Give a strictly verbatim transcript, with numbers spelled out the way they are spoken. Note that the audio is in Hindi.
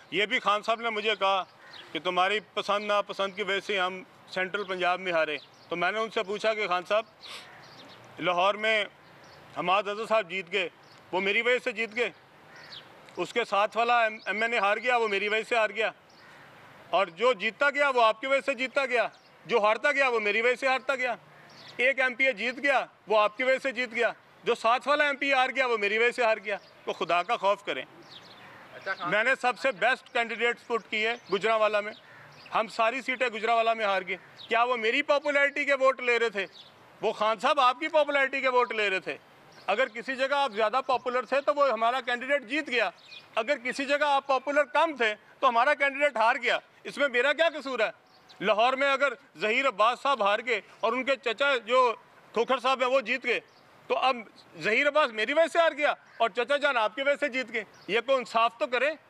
ये भी खान साहब ने मुझे कहा कि तुम्हारी पसंद नापसंद की वजह से हम सेंट्रल पंजाब में हारे। तो मैंने उनसे पूछा कि खान साहब, लाहौर में हमाद अज़हर साहब जीत गए, वो मेरी वजह से जीत गए। उसके साथ वाला एम एन ए हार गया, वो मेरी वजह से हार गया। और जो जीतता गया वो आपकी वजह से जीतता गया, जो हारता गया वो मेरी वजह से हारता गया। एक एम पी जीत गया वो आपकी वजह से जीत गया, जो साथ वाला एम पी हार गया वो मेरी वजह से हार गया। तो खुदा का खौफ करें। अच्छा, मैंने सबसे बेस्ट कैंडिडेट्स पुट किए गुजरांवाला में, हम सारी सीटें गुजरांवाला में हार गए। क्या वो मेरी पॉपुलैरिटी के वोट ले रहे थे? वो खान साहब आपकी पॉपुलैरिटी के वोट ले रहे थे। अगर किसी जगह आप ज़्यादा पॉपुलर थे तो वो हमारा कैंडिडेट जीत गया, अगर किसी जगह आप पॉपुलर कम थे तो हमारा कैंडिडेट हार गया। इसमें मेरा क्या कसूर है? लाहौर में अगर ज़हीर अब्बास साहब हार गए और उनके चचा जो खोखर साहब हैं वो जीत गए, तो अब ज़हीर अब्बास मेरी वजह से हार गया और चचा जान आपकी वजह से जीत गए। ये कोई इंसाफ तो करें।